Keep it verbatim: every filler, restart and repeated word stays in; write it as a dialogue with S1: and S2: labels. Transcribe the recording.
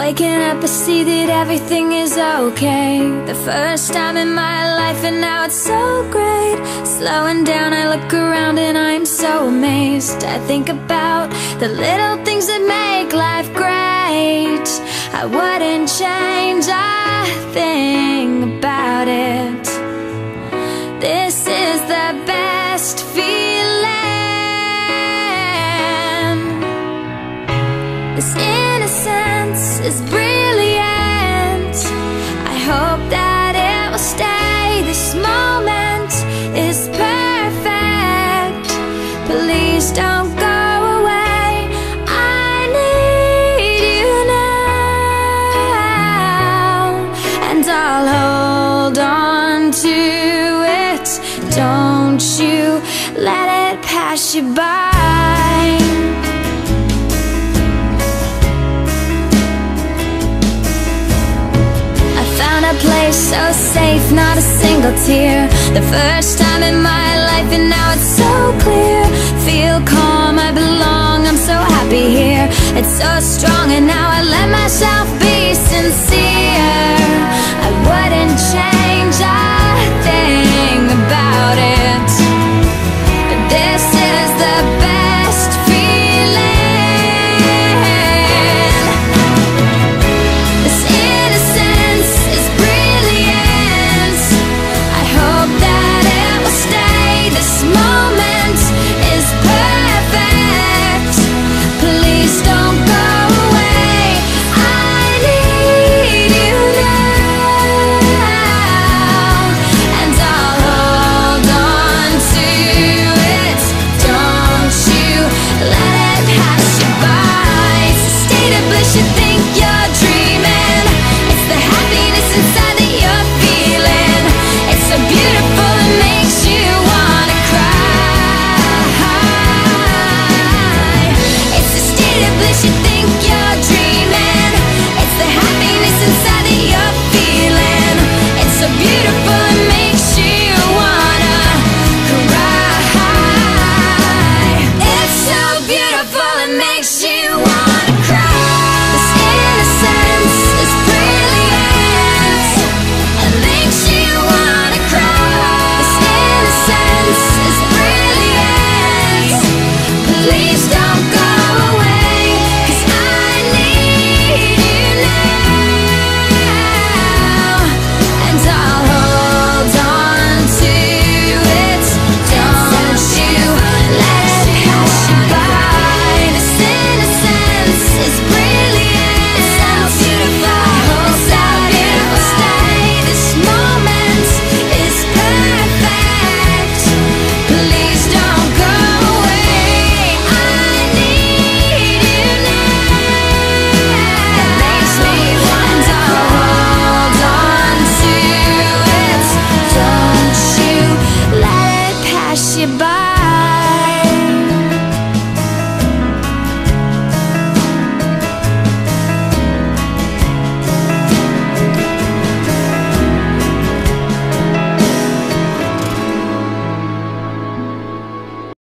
S1: Waking up, I see that everything is okay. The first time in my life, and now it's so great. Slowing down, I look around and I'm so amazed. I think about the little things that make life great. I wouldn't change a thing about it. This is the best feeling. This innocence is brilliant. I hope that it will stay. This moment is perfect. Please don't go away. I need you now, and I'll hold on to it. Don't you let it pass you by. A place so safe, not a single tear. The first time in my life, and now it's so clear. Feel calm, I belong, I'm so happy here. It's so strong, and now I let myself be sincere. I wouldn't change